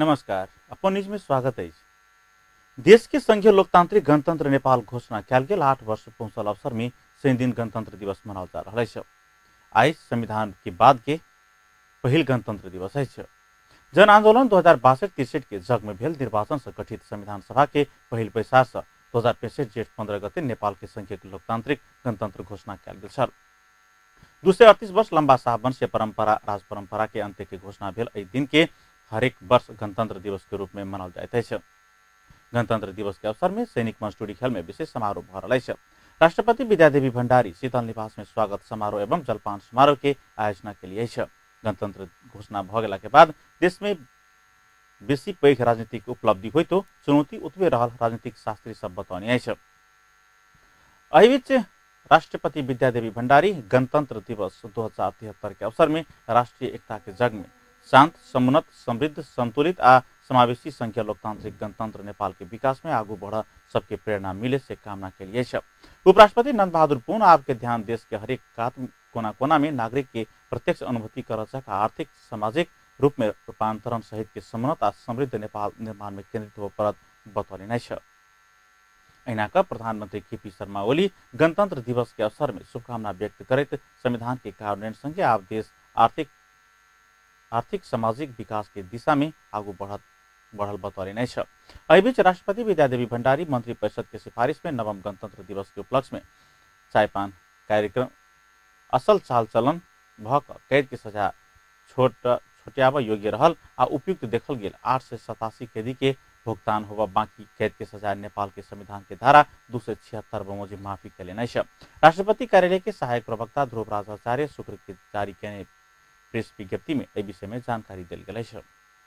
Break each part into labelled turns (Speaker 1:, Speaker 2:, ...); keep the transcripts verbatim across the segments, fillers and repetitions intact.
Speaker 1: नमस्कार, अपन न्यूज में स्वागत है। देश के संघीय लोकतांत्रिक गणतंत्र नेपाल घोषणा कल गेल आठ वर्ष पहुंचल अवसर में सही दिन गणतंत्र दिवस मनाओल जा रहा है। आज संविधान के बाद के पहल गणतंत्र दिवस है। जन आंदोलन दो हजार बासठ तिरसठ के जग में भेल निर्वाचन से गठित संविधान सभा के पहल बैसार दो हजार पैंसठ जेठ पंद्रह गते नेपाल के संघीय लोकतांत्रिक गणतंत्र घोषणा कल गेल। दो सौ अड़तीस वर्ष लंबा शाहवंशीय परंपरा राज परंपरा के अंत्य के घोषणा भेल। एहि दिन के हरेक वर्ष गणतंत्र दिवस के रूप में मनाओल जाइत है। गणतंत्र दिवस के अवसर में सैनिक मंच टूडी खेल में विशेष समारोह भ रहल है। राष्ट्रपति विद्यादेवी भण्डारी शीतल निवास में स्वागत समारोह एवं जलपान समारोह के आयोजना के लिए है। गणतंत्र घोषणा भ गेला के बाद देश में बेसी पैघ राजनीतिक उपलब्धि हुई तो चुनौती उतबे रहल राजनीतिक शास्त्री सब बताउने है। एहि बीच राष्ट्रपति विद्यादेवी भण्डारी गणतंत्र दिवस दो हजार तिहत्तर के अवसर में राष्ट्रीय एकता के जग में शांत, समुन्नत, समृद्ध, संतुलित आ समावेशी संघीय लोकतांत्रिक गणतंत्र नेपाल के विकास में आगू बढ़ सबके प्रेरणा मिले से कामना के लिए है। उपराष्ट्रपति नंद बहादुर पुन आपके ध्यान देश के हरेक कोना कोना में नागरिक के प्रत्यक्ष अनुभूति कर आर्थिक सामाजिक रूप में रूपांतरण सहित के समुन्नत आ समृद्ध नेपाल निर्माण में केंद्रित हो परत बतौले है। ऐनाका प्रधानमंत्री केपी शर्मा ओली गणतंत्र दिवस के अवसर में शुभकामना व्यक्त करते संविधान के कार्यान्वयन संगे आप देश आर्थिक आर्थिक सामाजिक विकास के दिशा में आगू बढ़त बढ़ल बतौले है। एहि बीच राष्ट्रपति विद्यादेवी भण्डारी मंत्री परिषद के सिफारिश में नवम गणतंत्र दिवस के उपलक्ष्य में चायपान कार्यक्रम असल चाल चलन भक कैद के सजा छोट छोट्याब योग्य रहल आ उपयुक्त देखल गेल आठ सौ सतासी कैदी के भुगतान होगा बाकी कैद के सजा नेपाल के संविधान के धारा दो सौ छिहत्तर बमोजिम माफी के लेना है। राष्ट्रपति कार्यालय के सहायक प्रवक्ता ध्रुवराज आचार्य शुक्र के जारी के प्रेस विज्ञप्ति में इस विषय में जानकारी दिल गई है।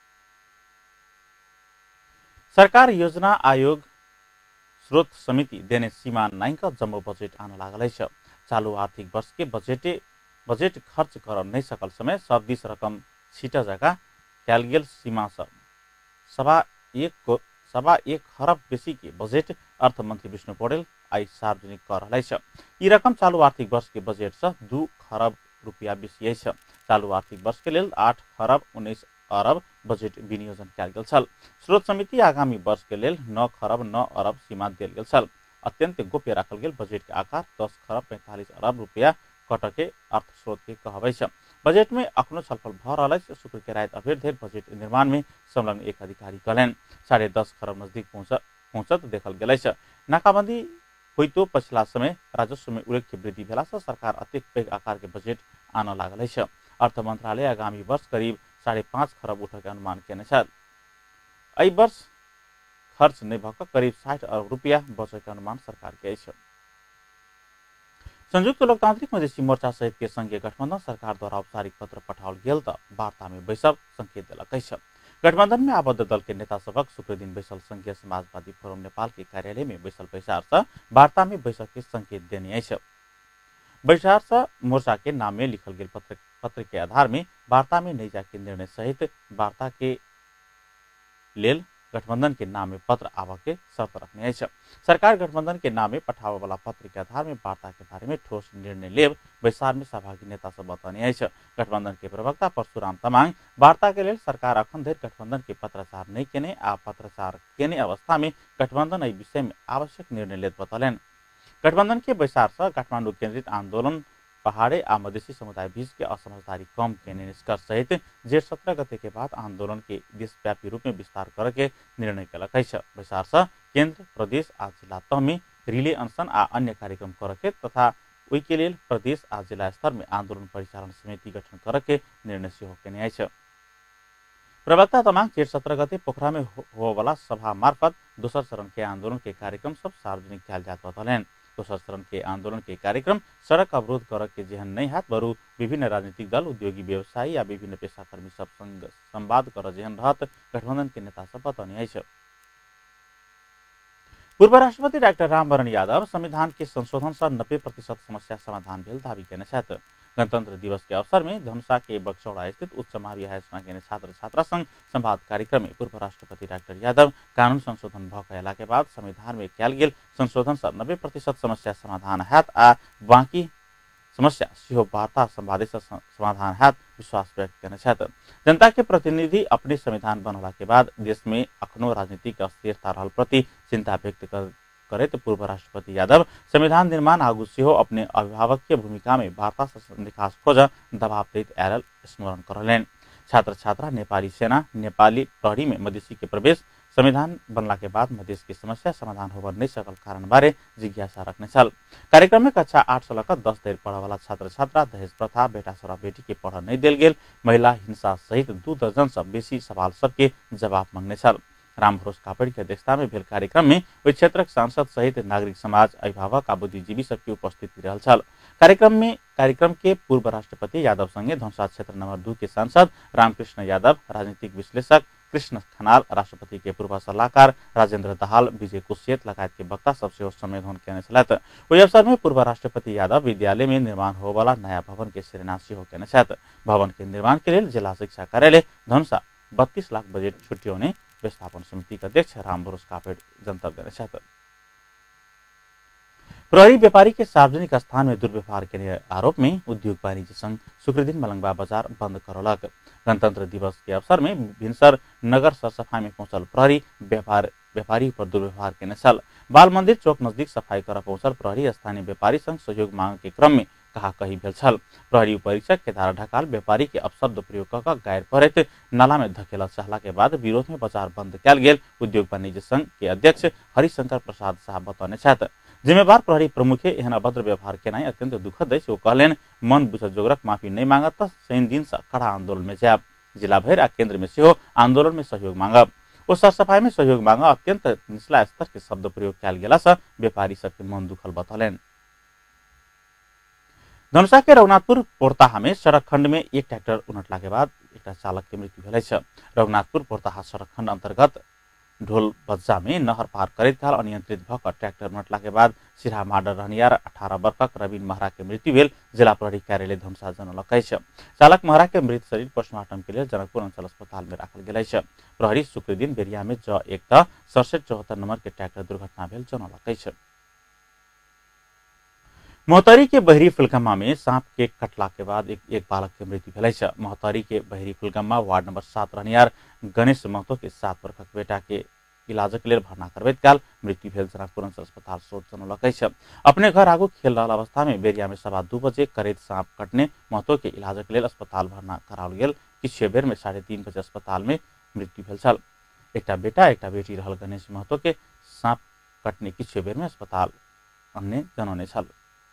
Speaker 1: सरकार योजना आयोग स्रोत समिति देने सीमा नाइन का जम्मू बजेट आने लागल है। चालू आर्थिक वर्ष के बजेटे बजेट खर्च कर नहीं सकल समय सब दिस रकम छीटा जगह कैल गेल सीमा सब सभा एक को सभा एक खरब बेसी के बजेट अर्थ मंत्री विष्णु पौडेल आई सार्वजनिक कर रहा है। यी रकम चालू आर्थिक वर्ष के बजेट से दू खरब रुपया बेसी है। चालू आर्थिक वर्ष के लिए आठ खरब उन्नीस अरब बजेट विनियोजन कल गेल छल। स्रोत समिति आगामी वर्ष के लिए नौ खरब नौ अरब सीमा दिल गेल छल। अत्यंत गोप्य राखल गेल बजेट के आकार दस खरब पैंतालीस अरब रुपया कटके अर्थ स्रोत के कहबै छ। बजेट में अखनो छलफल भ रहल है। शुक्र के रात अबेर धेर बजेट निर्माण में संलग्न एक अधिकारी कहलन साढ़े दस खरब नजदीक पहुंच पहुंचत देखल गेल है। नाकाबंदी हुई तो पछिला समय राजस्व में उल्लेख्य वृद्धि भेला से सरकार अत्यधिक पैघ आकार के बजेट आने लागल है। अर्थ मंत्रालय आगामी वर्ष करीब साढ़े पांच खरब उठे के अनुमान केने छ। एहि वर्ष खर्च नहीं भक करीब साठ अरब रुपया बचे के अनुमान सरकार के है। संयुक्त लोकतांत्रिक मधेसी मोर्चा सहित के संघीय गठबंधन सरकार द्वारा औपचारिक पत्र पठाओल गेल त वार्ता में बैसब संकेत दिलक है। गठबंधन में आबद्ध दल के नेता सबक शुक्र दिन बैसल संघीय समाजवादी फोरम नेपाल के कार्यालय में बैसल बैसार से वार्ता में बैसक के संकेत देने है। बैसार से मोर्चा के नाम में लिखल गेल पत्र पत्र के आधार में वार्ता में नहीं जाके निर्णय सहित वार्ता के लेल गठबंधन के नाम में पत्र आवा के शर्त रखने है। सरकार गठबंधन के नाम में पठावे वाला पत्र के आधार में वार्ता के बारे में ठोस निर्णय लेब बैसार में सहभागी नेता सब बताने है। गठबंधन के प्रवक्ता परशुराम तमांग वार्ता के लिए सरकार अखन धरि गठबंधन के पत्राचार नहीं केने आ पत्राचार केने अवस्था में गठबंधन एहि विषय में आवश्यक निर्णय लेत बतौलन। गठबंधन के बैसार से काठमांडू केंद्रित आंदोलन पहाड़े आ मधेसी समुदाय बीच के असमझदारी कम केने निष्कर्ष सहित जेठ सत्रह गते के बाद आंदोलन के देशव्यापी रूप में विस्तार करके निर्णय कलक है। बैसार से केंद्र प्रदेश आ जिला तह में रिले अनशन आ अन्य कार्यक्रम करके तथा ओई के लिए प्रदेश आ जिला स्तर में आंदोलन परिचालन समिति गठन करके निर्णय से होने है। प्रवक्ता तमांग जेठ सत्रह गते पोखरा में हो वाला सभा मार्फत दोसर चरण के आंदोलन के कार्यक्रम सब सार्वजनिक कैल जात बतौलन। दोसर चरण के आंदोलन के कार्यक्रम सड़क अवरोध कर के जेहन नहीं हाथ बरु विभिन्न राजनीतिक दल उद्योगी व्यवसायी या विभिन्न पेशाकर्मी सब संग संवाद कर जेहन रहत गठबंधन के नेता सब बताने है। पूर्व राष्ट्रपति डाक्टर रामवरण यादव संविधान के संशोधन से नब्बे प्रतिशत समस्या समाधान भेल दावी केने छथि। गणतंत्र दिवस के अवसर में धनुषा के बक्सौड़ा स्थित उच्च मावि आयोजना के छात्र छात्रा संघ संवाद कार्यक्रम में पूर्व राष्ट्रपति डाक्टर यादव कानून संशोधन भला के बाद संविधान में कैल गेल संशोधन से नब्बे प्रतिशत समस्या समाधान हैत आ बाकी समस्या सिहो वार्ता संवाद से समाधान हाथ विश्वास व्यक्त करने छथि। जनता के प्रतिनिधि अपने संविधान बनला के बाद देश में अखनो राजनीतिक अस्थिरता रहल प्रति चिंता व्यक्त कर करे तो पूर्व राष्ट्रपति यादव संविधान निर्माण आगू सिहो अपने अभिभावकीय भूमिका में वार्ता से निकास खोज दबाव दैत आयल स्मरण करलेन। छात्र छात्रा नेपाली सेना नेपाली प्रहरी में मधेसी के प्रवेश संविधान बनला के बाद मधेश की समस्या समाधान होकर नहीं सकल कारण बारे जिज्ञासा रखने छल। कार्यक्रम में कक्षा आठ से लकर दस धरि पढ़ वाला छात्र छात्रा दहेज प्रथा बेटा छोरा बेटी के पढ़ नहीं दिल गेल महिला हिंसा सहित दू दर्जन से बेसी सवाल सबके जवाब मांगने छल। रामभरोस कापड़ की अध्यक्षता में भेल कार्यक्रम में ओहि क्षेत्रक सांसद सहित नागरिक समाज अभिभावक आ बुद्धिजीवी सबकी उपस्थिति रहल छल। कार्यक्रम में कार्यक्रम के पूर्व राष्ट्रपति यादव संगे धनुषा क्षेत्र नंबर दू के सांसद रामकृष्ण यादव, राजनीतिक विश्लेषक कृष्ण खनाल, राष्ट्रपति के पूर्व सलाहकार राजेंद्र दाहाल, विजय कुशेत लगायत के वक्ता सबसे सम्मेलन केने छलैथ। ओहि अवसर में पूर्व राष्ट्रपति यादव विद्यालय में निर्माण हो वाला नया भवन के शिलान्यास सेहो केने छथि। भवन के निर्माण के लिए जिला शिक्षा कार्यालय धनुषा बत्तीस लाख बजेट छुट्याउने व्यवस्थापन समिति का अध्यक्ष रामभरोस कापेड जनतब देने छथि। प्रहरी व्यापारी के सार्वजनिक स्थान में दुर्व्यवहार के आरोप में उद्योग वाणिज्य संघ शुक्रदिन मलंगवा बाजार बंद करलक। गणतंत्र दिवस के अवसर में भिनसर नगर सरसफाई में पहुंचल प्रहरी व्यापार व्यापारी पर दुर्व्यवहार के नसल बाल मंदिर चौक नजदीक सफाई कर पहुंचल प्रहरी स्थानीय व्यापारी संघ सहयोग मांग के क्रम में कहा कही भेल छल। प्रहरी परीक्षक केदार ढकाल व्यापारी के अपशब्द प्रयोग कर गायर पड़त नाला में धकेल चाहला के बाद विरोध में बाजार बंद कल गेल उद्योग वाणिज्य संघ के अध्यक्ष हरिशंकर प्रसाद साहब बतौने छथि। जिम्मेवार प्रहरी प्रमुख एहन अभद्र व्यवहार केनाई अत्यंत दुखद अछि। ओ कहलेन मन बुझ जोगरक माफी नहीं मांगत त शनि दिन से कड़ा आंदोलन में जायब। जिला भर आ केंद्र में सेहो आंदोलन में सहयोग मांगब। ओ सरसफाई में सहयोग मांग अत्यंत निचला स्तर के शब्द प्रयोग कल गेला से व्यापारी सबके मन दुखल बतौलेन। धनुषा के रघुनाथपुर पोरताहा में सड़क खंड में एक ट्रैक्टर उनटला के बाद एक चालक के मृत्यु भेल छ। रघुनाथपुर पोरताहा सड़क खंड अंतर्गत ढोल बज्जा में नहर पार करैत काल अनियंत्रित भकर ट्रैक्टर उनटला के बाद सिरा माडर रहनियार अठारह वर्षक रवीन महरा के मृत्यु भेल जिला प्रहरी कार्यालय धनुषा जनौलक अछि। चालक महरा के मृत शरीर पोस्टमार्टम के लिए जनकपुर अंचल अस्पताल में राखल गेल अछि। प्रहरी शुक्र दिन बेरिया में ज एक त सड़सठ चौहत्तर नंबर के ट्रैक्टर दुर्घटना भेल जनौलक अछि। मोहतरी के बहरी फुलगम्मा में सांप के कटला के बाद एक, एक बालक के मृत्यु भेल छ। मोहतरी के बहरी फुलगम्मा वार्ड नंबर सात रहनियार गणेश महतो के सात वर्षक बेटा के इलाज के लिए भर्ना करबैत काल मृत्यु भेल जनकपुर अंचल अस्पताल सोच जनौलक अछि। अपने घर आगू खेल रहा अवस्था में बेरिया में सवा दू बजे करैत सांप कटने महतो के इलाज के लिए अस्पताल भर्ना कराओल गेल। किछु बेर में साढ़े तीन बजे अस्पताल में मृत्यु भेल छल। एकटा बेटा एकटा बेटी रहल गणेश महतो के सांप कटने किछु बेर में अस्पताल अन्य जनौने छल।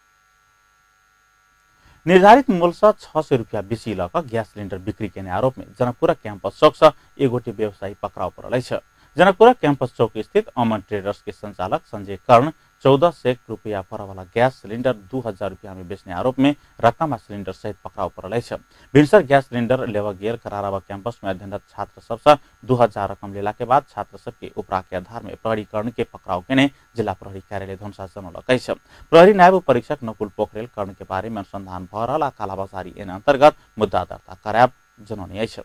Speaker 1: निर्धारित मूल्य से छह सौ रुपया बेसी लक गैस सिलिंडर बिक्री केने आरोप में जनकपुर कैंपस चौक से एगोटे व्यवसायी पकड़ाव पड़ल अछि। जनकपुर कैंपस चौक स्थित अमन ट्रेडर्स के संचालक संजय कर्ण चौदह सौ रुपया पर वाला गैस सिलिंडर दू हजार रुपया में बेचने आरोप में रकम सिलिंडर सहित पकड़ाव पड़ल अछि। भिनसर गैस सिलिंडर लेवा गेल करारावा कैंपस में अध्ययनरत छात्र सबसे दू हजार रकम लेला के बाद छात्र सबके उपरा के आधार में प्रहरीकरण के पकड़ाव केने जिला प्रहरी कार्यालय धनुषा जनौलक अछि। प्रहरी नायब परीक्षक नकुल पोखरेल कर्ण के बारे में अनुसंधान भ रहल आ कालाबाजारी एन अंतर्गत मुद्दा दर्ता करायब जनौने अछि।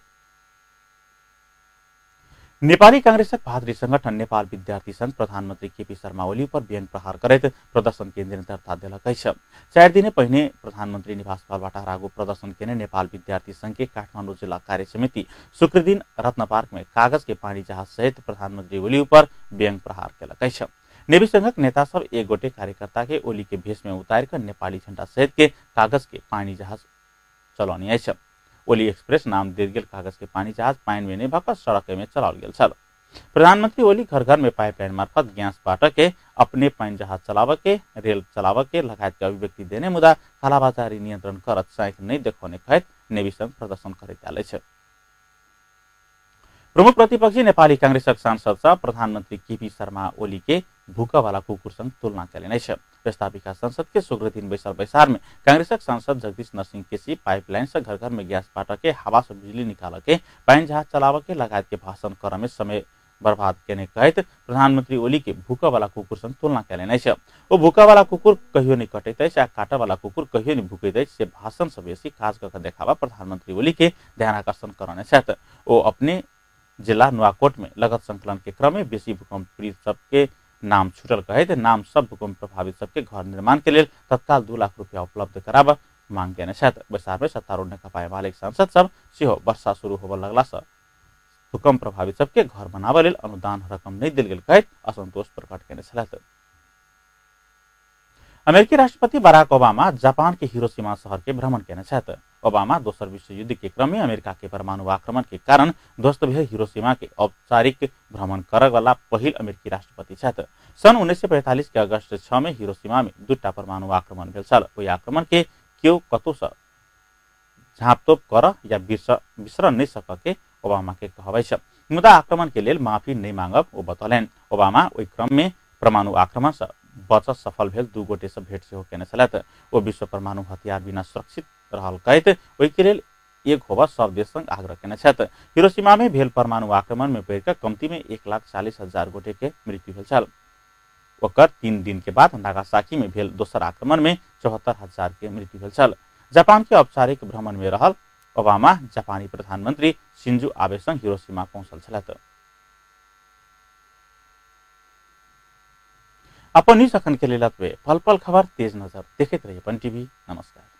Speaker 1: नेपाली कांग्रेसक भातृ संगठन नेपाल विद्यार्थी संघ प्रधानमंत्री केपी शर्मा ओली पर व्यंग प्रहार करैत प्रदर्शन के निरंतरता देलक अछि। चार दिन पहिने प्रधानमंत्री निवास भवनबाट लागू प्रदर्शन केने नेपाल विद्यार्थी संघ के काठमाडौँ जिला कार्य समिति शुक्र दिन रत्न पार्क में कागज के पानी जहाज सहित प्रधानमंत्री ओली पर व्यंग प्रहार केलक अछि। नेवी संघक नेता सब एक गोटे कार्यकर्ता के ओली के भेष में उतार कर नेपाली झंडा सहित के कागज के पानी जहाज चलाउने अछि। ओली एक्सप्रेस नाम देल गेल कागज के पानी जहाज पानी में नहीं भकर सड़क में चलाओल गेल छल। प्रधानमंत्री ओली घर घर में पाइपलाइन मार्फत गैस बाट के अपने पानी जहाज चलाव के रेल चलाव के लगायत के अभिव्यक्ति देने मुदा कालाबाजारी नियंत्रण करत साइक नहीं देखने कहत नेवी संघ प्रदर्शन करैत आयल अछि। प्रमुख प्रतिपक्षी नेपाली कांग्रेसक सांसद सह प्रधानमंत्री केपी शर्मा ओली के भूखा वाला कुकुर संग तुलना कयलनि अछि। व्यवस्थापिका संसद के शुक्र दिन बैसल बैसार में कांग्रेसक सांसद जगदीश नरसिंह केसी पाइपलाइन से घर घर में गैस बाट के हवा से बिजली निकाल के पानी जहाज चलाव के लगायत के भाषण कर में समय बर्बाद केने कहत प्रधानमंत्री ओली के भूखा वाला कुकुर संग तुलना कयलनि अछि। ओ भूखा वाला कुकुर कहियो नहीं कटैत अछि आ काटा वाला कुकुर कहियो नहीं भूकैत अछि से भाषण से बेसी काज क के देखावा प्रधानमंत्री ओली के ध्यान आकर्षण करने छथि। ओ अपने जिला नुवाकोट में लगत संकलन के क्रम में बेसी भूकंप पीड़ित सबके नाम छूटल कहत नाम सब भूकंप प्रभावित सबके घर निर्माण के लिए तत्काल दू लाख रुपया उपलब्ध करावा मांग केने छथि। बैसार में सत्तारूढ़ नेकपा एमालेक सांसद सब सेहो वर्षा शुरू होबे लगला से भूकंप प्रभावित सबके घर बनावे लेल अनुदान रकम नहीं दिल गेल कहैत असंतोष प्रकट केने छलथि। अमेरिकी राष्ट्रपति बराक ओबामा जापान के हिरोशिमा शहर के भ्रमण केने छथि। ओबामा दोसर विश्व युद्ध के क्रम में अमेरिका के परमाणु आक्रमण के कारण ध्वस्त भेल हिरोशिमा के औपचारिक भ्रमण करे वाला पहिल अमेरिकी राष्ट्रपति छथि। सन उन्नीस सौ पैंतालीस के अगस्त छह में हिरोशिमा में दूटा परमाणु आक्रमण भेल छल। ओहि आक्रमण के केओ कतौ से झाँपतोप कर या बिसर नहीं सकके ओबामा के कहबै छ। मुदा आक्रमण के लेल माफी नहीं मांगब ओ बतौलनि। ओबामा ओहि क्रम में परमाणु आक्रमण से बचत सफल भेल दू गोटे से भेंट सेहो केने छलथि। ओ विश्व परमाणु हथियार बिना सुरक्षित रहल कहैत ओहि के लेल एक होबा सब देश संग आग्रह केने छथि। हिरोशिमा में भेल परमाणु आक्रमण में पड़ कमती में एक लाख चालीस हजार गोटे के मृत्यु भेल छल। ओकर तीन दिन के बाद नागासाकी में भेल दोसर आक्रमण में चौहत्तर हजार के मृत्यु भेल छल। जापान के औपचारिक भ्रमण में रहल ओबामा जापानी प्रधानमंत्री शिंजो आबे संग हिरोशिमा पहुंचल छलथि। अपन न्यूज अखन के लेल पल पल खबर तेज नजर देखते रहिए अपन टीवी। नमस्कार।